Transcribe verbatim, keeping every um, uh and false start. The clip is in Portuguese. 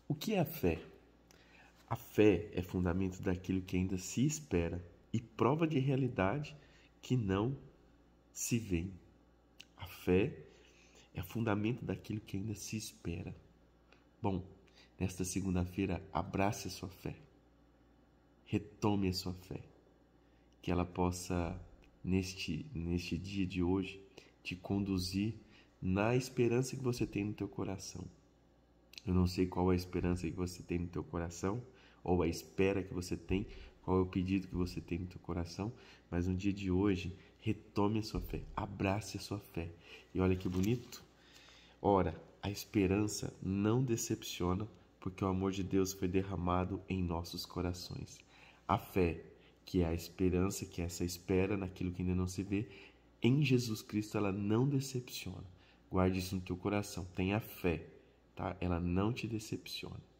O que é a fé? A fé é fundamento daquilo que ainda se espera e prova de realidade que não se vê. A fé é fundamento daquilo que ainda se espera. Bom, nesta segunda-feira, abrace a sua fé. Retome a sua fé. Que ela possa, neste, neste dia de hoje, te conduzir na esperança que você tem no teu coração. Eu não sei qual é a esperança que você tem no teu coração, ou a espera que você tem, qual é o pedido que você tem no teu coração, mas no dia de hoje, retome a sua fé, abrace a sua fé. E olha que bonito. Ora, a esperança não decepciona, porque o amor de Deus foi derramado em nossos corações. A fé, que é a esperança, que é essa espera naquilo que ainda não se vê, em Jesus Cristo ela não decepciona. Guarde isso no teu coração, tenha fé, tá? Ela não te decepciona.